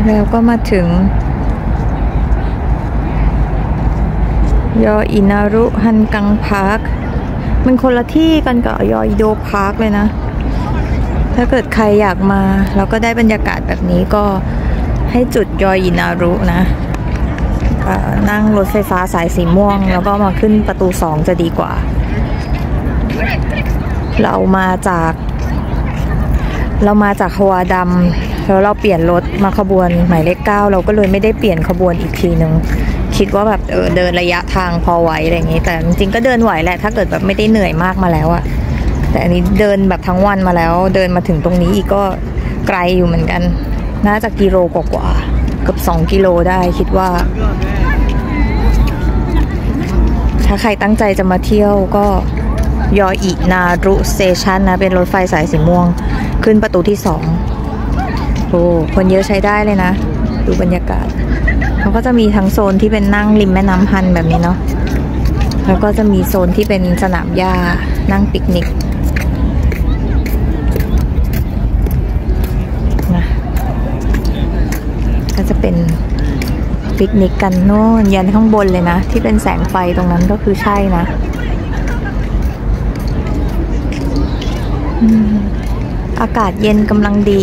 แล้วก็มาถึงยออินารุฮันกังพาร์คมันคนละที่กันกับยออิโดพาร์คเลยนะถ้าเกิดใครอยากมาแล้วก็ได้บรรยากาศแบบนี้ก็ให้จุดยออินารุนะนั่งรถไฟฟ้าสายสีม่วงแล้วก็มาขึ้นประตู2จะดีกว่าเรามาจากฮวาดัมแล้วเราเปลี่ยนรถมาขบวนหมายเลข9เราก็เลยไม่ได้เปลี่ยนขบวนอีกทีนึงคิดว่าแบบเดินระยะทางพอไหวอะไรอย่างงี้แต่จริงๆก็เดินไหวแหละถ้าเกิดแบบไม่ได้เหนื่อยมากมาแล้วอะแต่อันนี้เดินแบบทั้งวันมาแล้วเดินมาถึงตรงนี้อีกก็ไกลอยู่เหมือนกันน่าจะกิโลกว่าเกือบ2 กิโลได้คิดว่าถ้าใครตั้งใจจะมาเที่ยวก็ยออินารุสเตชันนะเป็นรถไฟสายสีม่วงขึ้นประตูที่2โอ้คนเยอะใช้ได้เลยนะดูบรรยากาศเขาก็จะมีทั้งโซนที่เป็นนั่งริมแม่น้ำฮันแบบนี้เนาะแล้วก็จะมีโซนที่เป็นสนามหญ้านั่งปิกนิกนะก็จะเป็นปิกนิกกันโน่นยันข้างบนเลยนะที่เป็นแสงไฟตรงนั้นก็คือใช่นะอากาศเย็นกำลังดี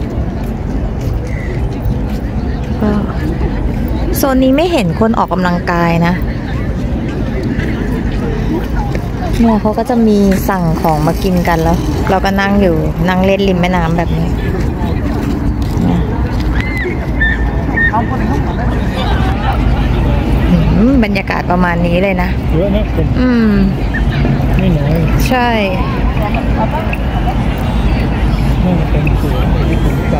ก็โซนนี้ไม่เห็นคนออกกำลังกายนะเนี่ยเขาก็จะมีสั่งของมากินกันแล้วเราก็นั่งอยู่นั่งเล่นริมแม่น้ำแบบนี้บรรยากาศประมาณนี้เลยนะเยอะนะไม่น้อยใช่นี่เป็นสวนที่ผมไป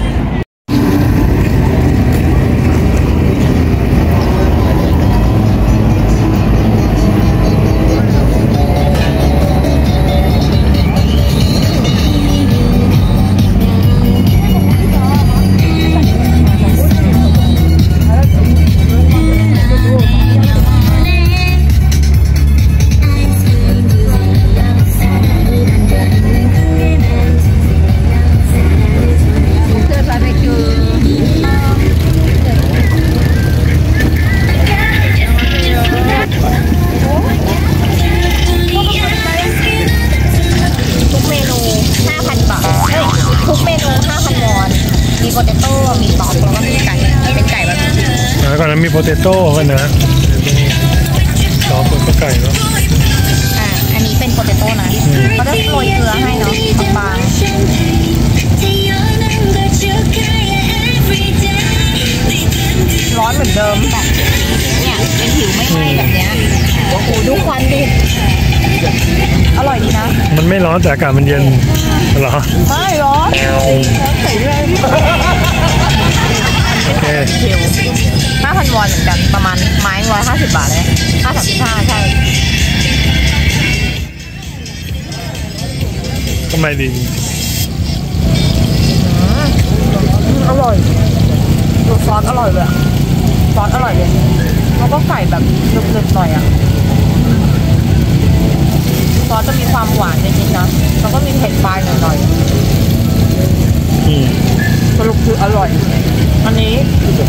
มีโพเตโต้กันนะซอสก็ไก่เนาะอันนี้เป็นโพเตโต้นะเขาจะโรยเกลือให้เนาะบางๆร้อนเหมือนเดิมแบบเนี่ยเป็นผิวไม่ไหม้แบบเนี้ยโอ้โหดูควันดิอร่อยดีนะมันไม่ร้อนแต่อากาศมันเย็นเหรอไม่ร้อนใส่เลยโอเค 5,000 วอนเหมือนกันประมาณไม้150 บาทเลย535ใช่ทำไมดีอร่อยดูซอสอร่อยเลยซอสอร่อยเลยแล้วก็ไก่แบบนึบๆหน่อยอ่ะซอสจะมีความหวานนิดๆนะแล้วก็มีเผ็ดปลายหน่อยสรุปคืออร่อยอันนี้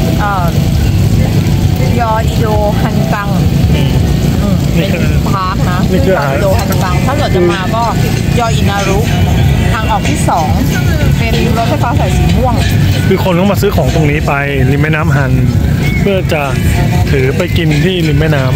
ยออิโดฮันกังเป็นพาร์คนะยออิโดฮันกังถ้าเกิดจะมาก็ยออินารุทางออกที่2เป็นรถไฟฟ้าสายสีม่วงคือคนต้องมาซื้อของตรงนี้ไปริมแม่น้ำฮันเพื่อจะถือไปกินที่ริมแม่น้ำ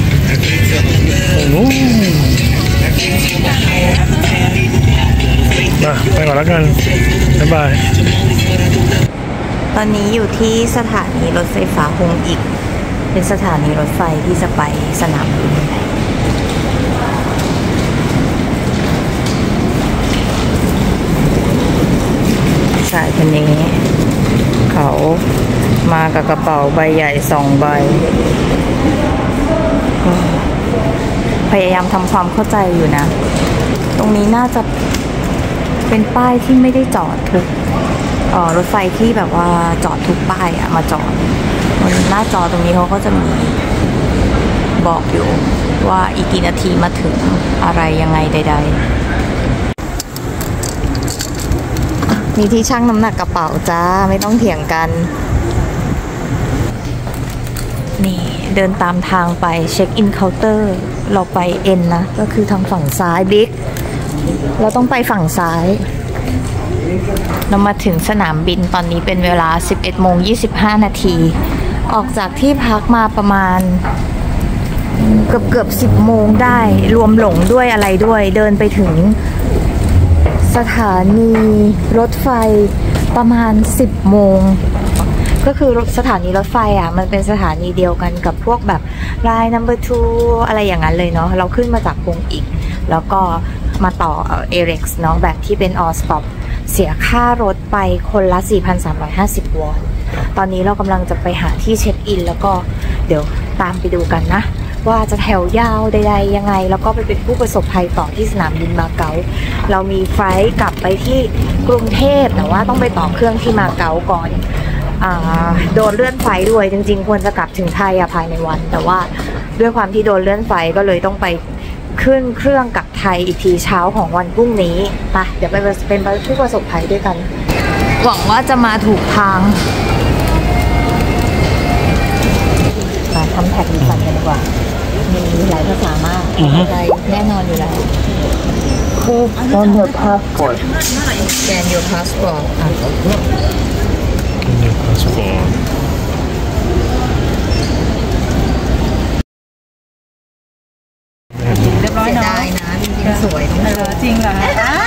ไปก่อนแล้วกันบ๊ายบายตอนนี้อยู่ที่สถานีรถไฟฟ้าฮงอิกเป็นสถานีรถไฟที่จะไปสนามบินชายคนนี้เขามากับกระเป๋าใบใหญ่2 ใบพยายามทำความเข้าใจอยู่นะตรงนี้น่าจะเป็นป้ายที่ไม่ได้จอดทุกรถไฟที่แบบว่าจอดทุกป้ายอะมาจอดหน้าจอตรงนี้เขาก็จะมีบอกอยู่ว่าอีกกี่นาทีมาถึงอะไรยังไงใดๆมีที่ชั่งน้ำหนักกระเป๋าจ้าไม่ต้องเถียงกันเดินตามทางไปเช็คอินเคาน์เตอร์เราไปเอ็นนะก็คือทางฝั่งซ้ายบิ๊กเราต้องไปฝั่งซ้ายเรามาถึงสนามบินตอนนี้เป็นเวลา 11:25 นาทีออกจากที่พักมาประมาณเกือบ10 โมงได้รวมหลงด้วยอะไรด้วยเดินไปถึงสถานีรถไฟประมาณ10 โมงก็คือสถานีรถไฟอ่ะมันเป็นสถานีเดียวกันกับพวกแบบราย number 2อะไรอย่างนั้นเลยเนาะเราขึ้นมาจากพงอีกแล้วก็มาต่อArex เนาะแบบที่เป็น all stop เสียค่ารถไปคนละ 4,350 วอนตอนนี้เรากำลังจะไปหาที่เช็คอินแล้วก็เดี๋ยวตามไปดูกันนะว่าจะแถวยาวใดๆยังไงแล้วก็ไปเป็นผู้ประสบภัยต่อที่สนามบินมาเก๊าเรามีไฟล์กลับไปที่กรุงเทพแต่ว่าต้องไปต่อเครื่องที่มาเก๊าก่อนโดนเลื่อนไฟด้วยจริงๆควรจะกลับถึงไทยภายในวันแต่ว่าด้วยความที่โดนเลื่อนไฟก็เลยต้องไปขึ้นเครื่องกลับไทยอีกทีเช้าของวันพรุ่งนี้ไปเดี๋ยวไปเป็นผู้ประสบภัยด้วยกันหวังว่าจะมาถูกทางมาทำแท็กรีฟันกันดีกว่ามีหลายภาษามากอะไรแน่นอนอยู่แล้วOn your passport Scan your passport เรียบร้อยเนาะได้นะจริงๆสวยจริงเหรอ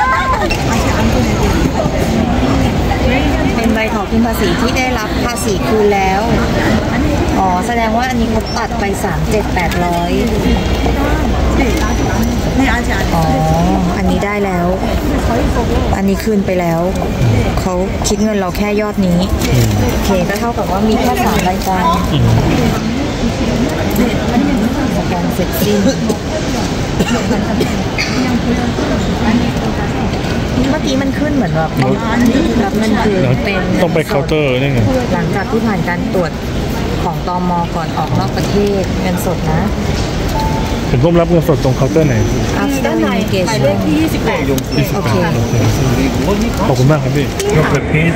เป็นใบถอนคืนภาษีที่ได้รับภาษีคืนแล้วอ๋อแสดงว่าอันนี้เขาตัดไป37,800อ๋ออันนี้ได้แล้วอันนี้คืนไปแล้วเขาคิดเงินเราแค่ยอดนี้โอเคก็เท่ากับว่ามีแค่3 รายการสแกนเสร็จสิ้นเมื่อกี้มันขึ้นเหมือนแบบรับเงินคือเป็นต้องไปเคาน์เตอร์นี่ไงหลังจากที่ผ่านการตรวจของตม.ก่อนออกนอกประเทศเงินสดนะถึงร่วมรับเงินสดตรงเคาน์เตอร์ไหนด้านในหมายเลขที่28โอเคขอบคุณมากครับพี่ยกเปิดเพจ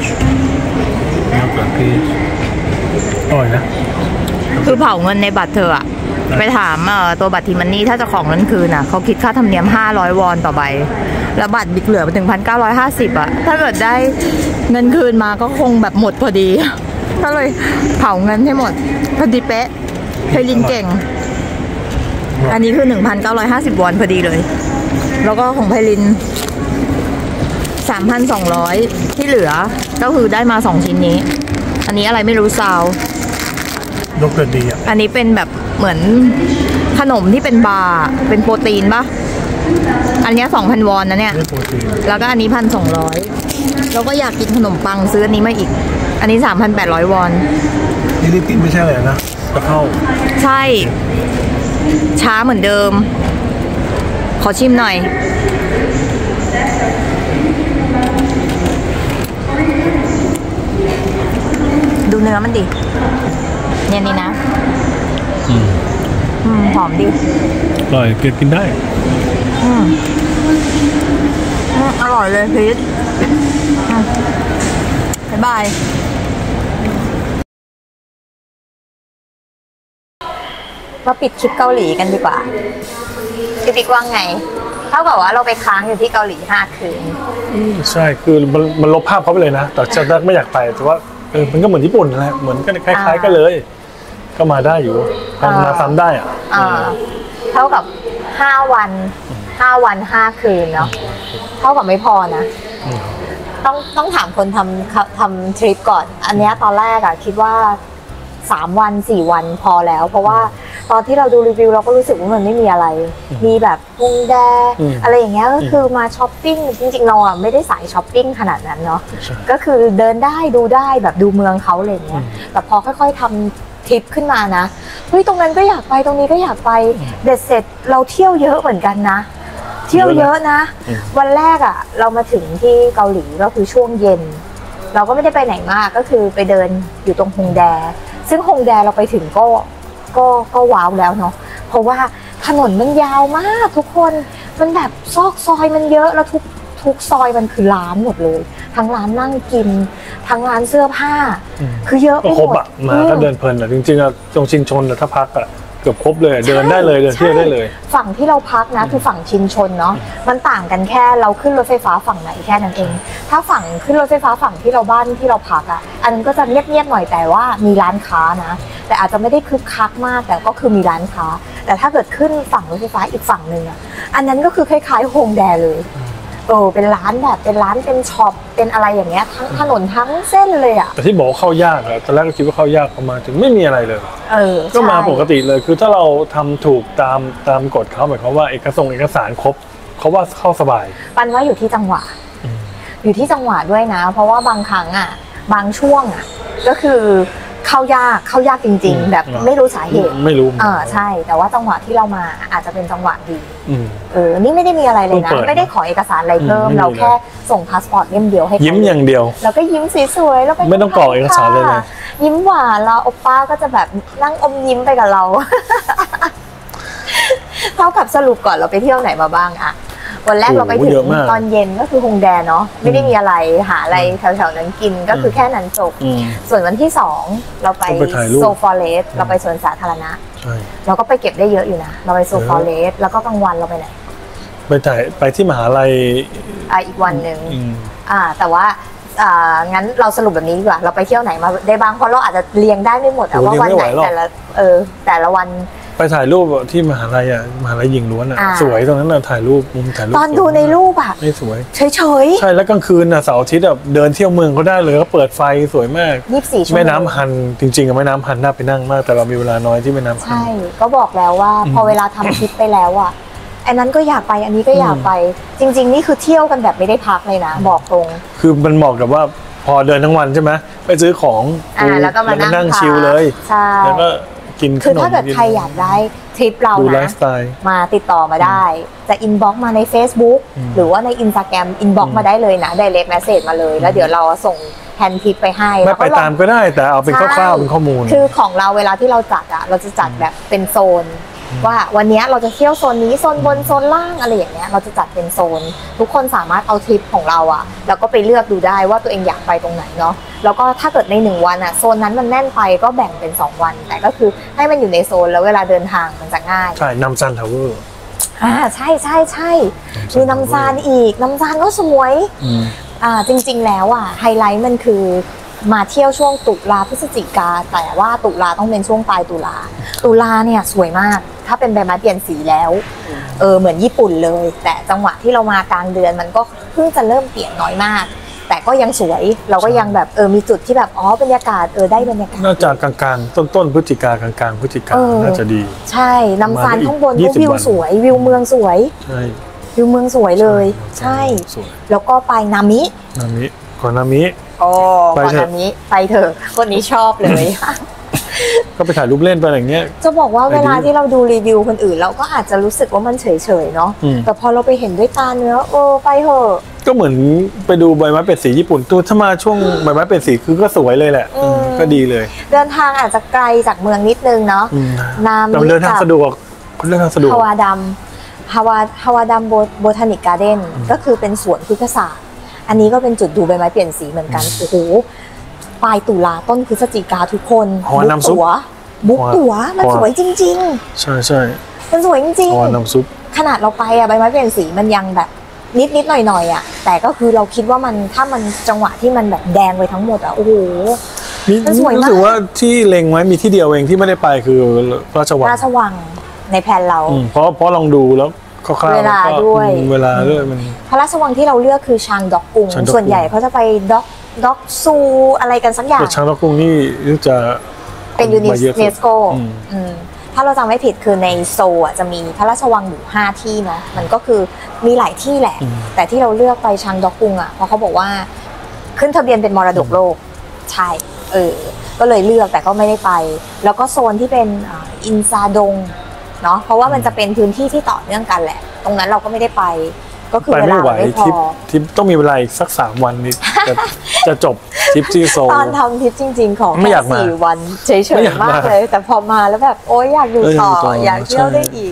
อร่อยนะคือเผาเงินในบัตรเธออะไปถามตัวบัตรทีมันนี่ถ้าจะของเงินคืนอ่ะเขาคิดค่าธรรมเนียม500 วอนต่อใบแล้วบัตรบิ๊กเหลือไปถึง 1,950 อ่ะถ้าเกิดได้เงินคืนมาก็คงแบบหมดพอดีก็เลยเผาเงินให้หมดพอดีเป๊ะเพลินเก่งอันนี้คือ 1,950 วอนพอดีเลยแล้วก็ของเพลิน 3,200 ที่เหลือก็คือได้มา2 ชิ้นนี้อันนี้อะไรไม่รู้ซาวยกเกิดดีอ่ะอันนี้เป็นแบบเหมือนขนมที่เป็นบาร์เป็นโปรตีนปะอันนี้ 2,000 วอนนะเนี่ยแล้วก็อันนี้ 1,200แล้วก็อยากกินขนมปังซื้ออันนี้มาอีกอันนี้ 3,800 วอนนี่ลิปติ้งไม่ใช่เลยนะจะเข้าใช่ช้าเหมือนเดิมขอชิมหน่อยดูเนื้อมันดิเนี่ยนี่นะหอมดิอร่อยเก็บกินได้อร่อยเลยพีชบ๊ายบายมาปิดคลิปเกาหลีกันดีกว่าพี่บิ๊กว่าไงเท่ากับว่าเราไปค้างอยู่ที่เกาหลี5 คืนใช่คือมันลบภาพเขาไปเลยนะแต่จะไม่อยากไปแต่ว่ามันก็เหมือนญี่ปุ่นแหละเหมือนกันคล้ายๆกันเลยก็มาได้อยู่มาซ้ำได้อ่ะเท่ากับ5 วัน5 คืนเนาะเท่ากับไม่พอนะต้องถามคนทำทริปก่อนอันนี้ตอนแรกอะคิดว่า3 วัน 4 วันพอแล้วเพราะว่าตอนที่เราดูรีวิวเราก็รู้สึกว่ามันไม่มีอะไรมีแบบฮงแดอะไรอย่างเงี้ยก็คือมาช้อปปิ้งจริงๆเราอะไม่ได้สายช้อปปิ้งขนาดนั้นเนาะก็คือเดินได้ดูได้แบบดูเมืองเขาอะไรเงี้ยแต่พอค่อยๆทำทริปขึ้นมานะเฮ้ยตรงนั้นก็อยากไปตรงนี้ก็อยากไปเด็ดเสร็จเราเที่ยวเยอะเหมือนกันนะเที่ยวเยอะนะวันแรกอะเรามาถึงที่เกาหลีก็คือช่วงเย็นเราก็ไม่ได้ไปไหนมากก็คือไปเดินอยู่ตรงฮงแดซึ่งฮงแดเราไปถึงก็ว้าวแล้วเนาะเพราะว่าถนนมันยาวมากทุกคนมันแบบซอกซอยมันเยอะแล้วทุกซอยมันคือร้านหมดเลยทั้งร้านนั่งกินทั้งร้านเสื้อผ้าคือเยอะไปก็หครบมดอ่ะมาก็เดินเพลินอ่ะจริงๆอ่ะตรงชินชนอ่ะถ้าพักอ่ะเกือบครบเลยเดินได้เลยเดินเที่ยวได้เลยฝั่งที่เราพักนะคือฝั่งชินชนเนาะมันต่างกันแค่เราขึ้นรถไฟฟ้าฝั่งไหนแค่นั้นเอง ถ้าฝั่งขึ้นรถไฟฟ้าฝั่งที่เราบ้านที่เราพักอ่ะอันนั้นก็จะเงียบๆหน่อยแต่ว่ามีร้านค้านะแต่อาจจะไม่ได้คึกคักมากแต่ก็คือมีร้านค้าแต่ถ้าเกิดขึ้นฝั่งรถไฟฟ้าอีกฝั่งหนึ่งอ่ะอันนั้นก็คือคล้ายๆโฮมแดร์เลยเป็นร้านแบบเป็นร้านเป็นช็อปเป็นอะไรอย่างเงี้ยทั้งถนนทั้งเส้นเลยอ่ะแต่ที่บอกว่าเข้ายากอะตอนแรกก็คิดว่าเข้ายากพอมาถึงไม่มีอะไรเลยก็มาปกติเลยคือถ้าเราทำถูกตามกฎเขาหมายความว่าเอกสารครบเขาว่าเข้าสบายปันว่าอยู่ที่จังหวะอยู่ที่จังหวะด้วยนะเพราะว่าบางครั้งอ่ะบางช่วงอ่ะก็คือเข้ายากจริงๆแบบไม่รู้สาเหตุไม่รู้ใช่แต่ว่าจังหวะที่เรามาอาจจะเป็นจังหวะดีนี่ไม่ได้มีอะไรเลยนะไม่ได้ขอเอกสารอะไรเพิ่มเราแค่ส่งพาสปอร์ตเล่มเดียวให้ยิ้มอย่างเดียวแล้วก็ยิ้มสวยๆแล้วไม่ต้องกรอกเอกสารเลยยิ้มหวานแล้วโอป้าก็จะแบบนั่งอมยิ้มไปกับเราเท่ากับสรุปก่อนเราไปเที่ยวไหนมาบ้างอะวันแรกเราไปถึงตอนเย็นก็คือฮงแดเนาะไม่ได้มีอะไรหาอะไรแถวๆนั้นกินก็คือแค่นั้นจบส่วนวันที่2เราไปโซฟอเรสเราไปสวนสาธารณะเราก็ไปเก็บได้เยอะอยู่นะเราไปโซฟอเรสแล้วก็กลางวันเราไปไหนไปที่มหาลัยอีกวันหนึ่งแต่ว่างั้นเราสรุปแบบนี้ดีกว่าเราไปเที่ยวไหนมาได้บ้างเพราะเราอาจจะเรียงได้ไม่หมดว่าวันไหนแต่ละวันไปถ่ายรูปที่มหาลัยมหาลัยหญิงล้วนสวยตรงนั้นถ่ายรูปมุมถ่ายรูปตอนดูในรูปไม่สวยเฉยใช่แล้วกลางคืนเสาร์อาทิตย์เดินเที่ยวเมืองก็ได้เลยก็เปิดไฟสวยมาก 24 ชั่วโมงแม่น้ำฮันจริงๆแม่น้ำฮันน่าไปนั่งมากแต่เรามีเวลาน้อยที่แม่น้ำฮันใช่ก็บอกแล้วว่าพอเวลาทำทริปไปแล้วอันนั้นก็อยากไปอันนี้ก็อยากไปจริงๆนี่คือเที่ยวกันแบบไม่ได้พักเลยนะบอกตรงคือมันเหมาะกับว่าพอเดินทั้งวันใช่ไหมไปซื้อของแล้วก็มานั่งชิลเลยแล้วก็กินขนมคือถ้าเกิดใครอยากได้ทริปเรานะมาติดต่อมาได้จะอินบ็อกซ์มาใน Facebook หรือว่าใน Instagram อินบ็อกซ์มาได้เลยนะ Direct Message มาเลยแล้วเดี๋ยวเราส่งแผนทริปไปให้ไม่ไปตามก็ได้แต่เอาเป็นคร่าวๆเป็นข้อมูลคือของเราเวลาที่เราจัดเราจะจัดแบบเป็นโซนว่าวันนี้เราจะเที่ยวโซนนี้โซนบนโซนล่างอะไรอย่างเงี้ยเราจะจัดเป็นโซนทุกคนสามารถเอาทริปของเราแล้วก็ไปเลือกดูได้ว่าตัวเองอยากไปตรงไหนเนาะแล้วก็ถ้าเกิดใน1วันโซนนั้นมันแน่นไปก็แบ่งเป็น2วันแต่ก็คือให้มันอยู่ในโซนแล้วเวลาเดินทางมันจะง่ายใช่น้ำซานทาวเวอร์ใช่มีน้ำซานอีกน้ำซานก็สวยจริงๆแล้วไฮไลท์มันคือมาเที่ยวช่วงตุลาพฤศจิกาแต่ว่าตุลาต้องเป็นช่วงปลายตุลาเนี่ยสวยมากถ้าเป็นใบไม้เปลี่ยนสีแล้วเหมือนญี่ปุ่นเลยแต่จังหวะที่เรามากลางเดือนมันก็เพิ่งจะเริ่มเปลี่ยนน้อยมากแต่ก็ยังสวยเราก็ยังแบบมีจุดที่แบบบรรยากาศได้บรรยากาศน่าจะกลางๆต้นพฤศจิกากลางพฤศจิกาน่าจะดีใช่น้ำซานข้างบนก็วิวสวยวิวเมืองสวยใช่วิวเมืองสวยเลยใช่แล้วก็ไปนามิก่อนนามิก่อนนามิไปเถอะคนนี้ชอบเลยก็ไปถ่ายรูปเล่นไปอย่างเงี้ยจะบอกว่าเวลาที่เราดูรีวิวคนอื่นเราก็อาจจะรู้สึกว่ามันเฉยๆเนาะแต่พอเราไปเห็นด้วยตาเนื้อไปเถอะก็เหมือนไปดูใบไม้เป็ดสีญี่ปุ่นตัวถ้ามาช่วงใบไม้เป็ดสีคือก็สวยเลยแหละก็ดีเลยเดินทางอาจจะไกลจากเมืองนิดนึงเนาะนามิเดินทางสะดวกฮาวาดัมโบทานิกการ์เด้นก็คือเป็นสวนพฤกษศาสตร์อันนี้ก็เป็นจุดดูใบไม้เปลี่ยนสีเหมือนกันโอ้โหปลายตุลาต้นพฤศจิกาทุกคนบุ๊กตั๋วมันสวยจริงๆใช่มันสวยจริงๆขนาดเราไปใบไม้เปลี่ยนสีมันยังแบบนิดหน่อยแต่ก็คือเราคิดว่ามันถ้ามันจังหวะที่มันแบบแดงไปทั้งหมดโอ้โหมันสวยมากรู้สึกว่าที่เล็งไว้มีที่เดียวเองที่ไม่ได้ไปคือราชวังในแผนเราเพราะลองดูแล้วเวลาด้วยมันพระราชวังที่เราเลือกคือชางด็อกกุงส่วนใหญ่เขาจะไปด็อกซูอะไรกันสักอย่างชางด็อกกุงนี่จะเป็นยูเนสโกถ้าเราจำไม่ผิดคือในโซจะมีพระราชวังอยู่5ที่เนาะมันก็คือมีหลายที่แหละแต่ที่เราเลือกไปชางด็อกกุงเพราะเขาบอกว่าขึ้นทะเบียนเป็นมรดกโลกใช่ก็เลยเลือกแต่ก็ไม่ได้ไปแล้วก็โซนที่เป็นอินซาดงเนาะเพราะว่ามันจะเป็นพื้นที่ที่ต่อเนื่องกันแหละตรงนั้นเราก็ไม่ได้ไปก็คือเวลาไม่พอทิปต้องมีเวลาอีกสัก3 วันนี้จะจบทริปที่โซลตอนทำทริปจริงๆของแค่4 วันเฉยๆมากเลยแต่พอมาแล้วแบบโอ๊ยอยากอยู่ต่ออยากเที่ยวได้อีก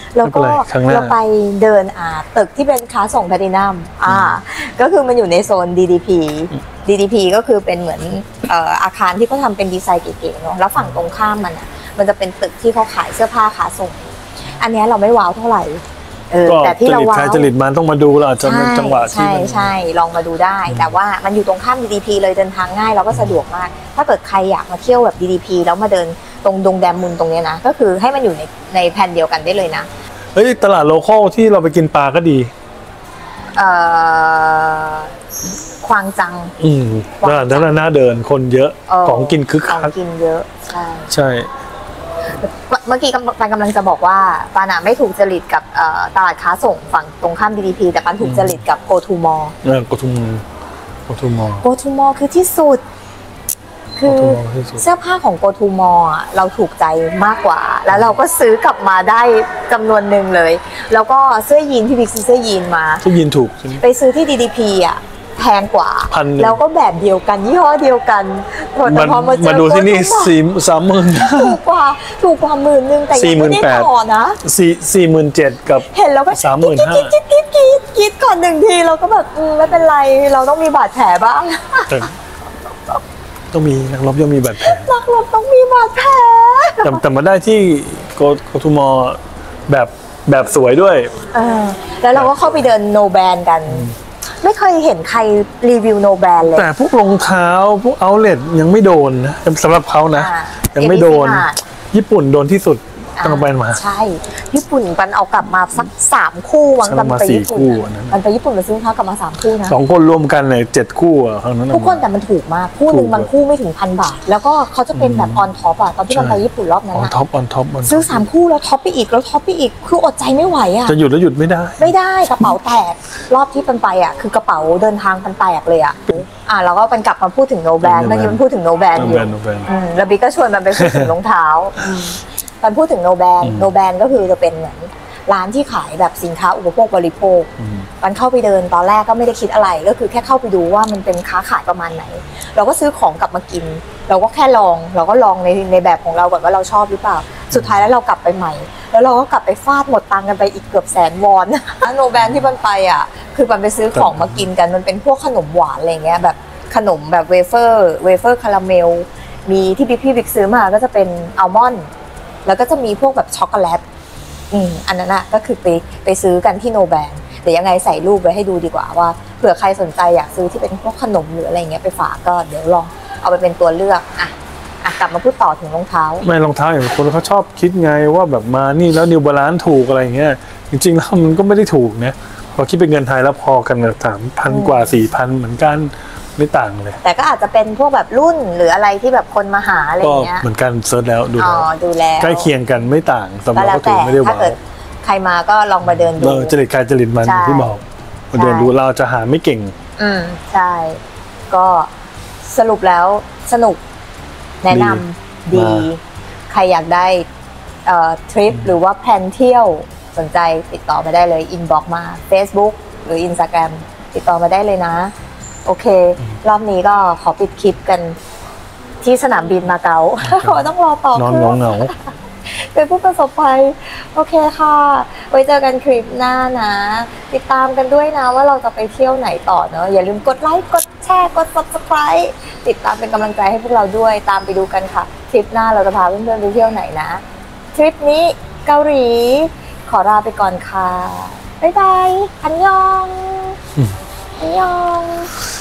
แล้วก็เราไปเดินตึกที่เป็นค้าส่งแพลตินัมก็คือมันอยู่ในโซน DDP ก็คือเป็นเหมือนอาคารที่เขาทำเป็นดีไซน์เก๋ๆเนาะแล้วฝั่งตรงข้ามมันจะเป็นตึกที่เขาขายเสื้อผ้าค้าส่งอันนี้เราไม่ว้าวเท่าไหร่แต่ที่เราว้าวจริตมันต้องมาดูเราอาจจะเป็นจังหวะที่ใช่ลองมาดูได้แต่ว่ามันอยู่ตรงข้าม DDP เลยเดินทางง่ายเราก็สะดวกมากถ้าเกิดใครอยากมาเที่ยวแบบ DDP แล้วมาเดินตรงดงแดมมุนตรงนี้นะก็คือให้มันอยู่ในแผ่นเดียวกันได้เลยนะเฮ้ยตลาดโลคอลที่เราไปกินปลาก็ดีควางจังแล้วน่าเดินคนเยอะของกินคึกคักของกินเยอะใช่เมื่อกี้ปานกำลังจะบอกว่าปานไม่ถูกจริตกับตลาดค้าส่งฝั่งตรงข้าม DDP แต่ปานถูกจริตกับ Go to Mall Go to Mall คือที่สุดคือเสื้อผ้าของ Go to Mall เราถูกใจมากกว่าแล้วเราก็ซื้อกลับมาได้จำนวนหนึ่งเลยแล้วก็เสื้อยีนที่บิ๊กซื้อเสื้อยีนมาเสื้อยีนถูกไปซื้อที่ DDP แพงกว่าแล้วก็แบบเดียวกันยี่ห้อเดียวกันแต่พอมาดูที่นี่30,000 ถูกกว่า10,000แต่ยังไม่ได้ต่อนะ 47,000กับเห็นแล้วก็35,000คิดก่อนหนึ่งทีเราก็แบบไม่เป็นไรเราต้องมีบาดแผลบ้างต้องมีนักรบย่อมมีบาดแผลนักรบต้องมีบาดแผลแต่มาได้ที่โกทูมอแบบสวยด้วยแล้วเราก็เข้าไปเดินโนแบรนด์กันไม่เคยเห็นใครรีวิวโนแบรนด์เลยแต่พวกรองเท้าพวกเอาท์เล็ตยังไม่โดนนะสำหรับเขานะยังไม่โดนญี่ปุ่นโดนที่สุดต้องเอาไปมาใช่ญี่ปุ่นมันเอากลับมาสัก3 คู่วังกันไปญี่ปุ่นมันไปญี่ปุ่นมาซื้อรองเท้ากลับมา3 คู่นะ 2 คนรวมกันเลย7 คู่ครั้งนั้นทุกคนแต่มันถูกมากคู่หนึ่งบางคู่ไม่ถึง1,000 บาทแล้วก็เขาจะเป็นแบบออนท็อปตอนที่มันไปญี่ปุ่นรอบนั้นออนท็อปซื้อ3 คู่แล้วท็อปไปอีกคืออดใจไม่ไหวจะหยุดแล้วหยุดไม่ได้กระเป๋าแตกรอบที่มันไปคือกระเป๋าเดินทางมันแตกเลยแล้วก็มันกลับมาพูดถึงโนแบรนด์เมื่อกี้มันพูดถึงโนแบรนด์อยู่แล้วบิ๊กก็ชวนมันไปพูดถึงรองเท้าตอนพูดถึงโนแบรนด์ก็คือจะเป็นเหมือนร้านที่ขายแบบสินค้าอุปโภคบริโภคมันเข้าไปเดินตอนแรกก็ไม่ได้คิดอะไรก็คือแค่เข้าไปดูว่ามันเป็นค้าขายประมาณไหนเราก็ซื้อของกลับมากินเราก็แค่ลองในแบบของเราก่อนว่าเราชอบหรือเปล่าสุดท้ายแล้วเรากลับไปใหม่แล้วเราก็กลับไปฟาดหมดตังค์กันไปอีกเกือบ100,000 วอนโนแบรนด์ที่มันไปคือมันไปซื้อของมากินกันมันเป็นพวกขนมหวานอะไรเงี้ยแบบขนมแบบเวเฟอร์คาราเมลมีที่พี่บิ๊กซื้อมาก็จะเป็นอัลมอนด์แล้วก็จะมีพวกแบบช็อกโกแลตอันนั้นก็คือไปซื้อกันที่โนแบรนด์เดี๋ยวยังไงใส่รูปไว้ให้ดูดีกว่าว่าเผื่อใครสนใจอยากซื้อที่เป็นพวกขนมหรืออะไรเงี้ยไปฝากก็เดี๋ยวลองเอาไปเป็นตัวเลือกกลับมาพูดต่อถึงรองเท้าไม่รองเท้าอย่างคนเขาชอบคิดไงว่าแบบมานี่แล้วนิวบาลานซ์ถูกอะไรเงี้ยจริงๆแล้วมันก็ไม่ได้ถูกนะพอคิดเป็นเงินไทยแล้วพอกัน3,000 กว่า 4,000เหมือนกันไม่ต่างเลยแต่ก็อาจจะเป็นพวกแบบรุ่นหรืออะไรที่แบบคนมาหาอะไรเงี้ยเหมือนกันเซิร์ชแล้วดูแล้วใกล้เคียงกันไม่ต่างสำหรับก็ถือไม่ได้ว่าถ้าเกิดใครมาก็ลองมาเดินดูจริตใครจริตมันที่บอกมาเดินดูเราจะหาไม่เก่งใช่ก็สรุปแล้วสนุกแนะนำดีใครอยากได้ทริปหรือว่าแพลนเที่ยวสนใจติดต่อมาได้เลยอินบ็อกซ์มา Facebook หรือ Instagram ติดต่อมาได้เลยนะโอเครอบนี้ก็ขอปิดคลิปกันที่สนามบินมาเก๊าต้องรอต่อเครื่องเป็นผู้ประสบภัยโอเคค่ะไว้เจอกันคลิปหน้านะติดตามกันด้วยนะว่าเราจะไปเที่ยวไหนต่อเนอะอย่าลืมกดไลค์กดแชร์กด Subscribe ติดตามเป็นกำลังใจให้พวกเราด้วยตามไปดูกันค่ะทริปหน้าเราจะพาเพื่อนๆไปเที่ยวไหนนะทริปนี้เกาหลีขอลาไปก่อนค่ะบ๊ายบายอันยอง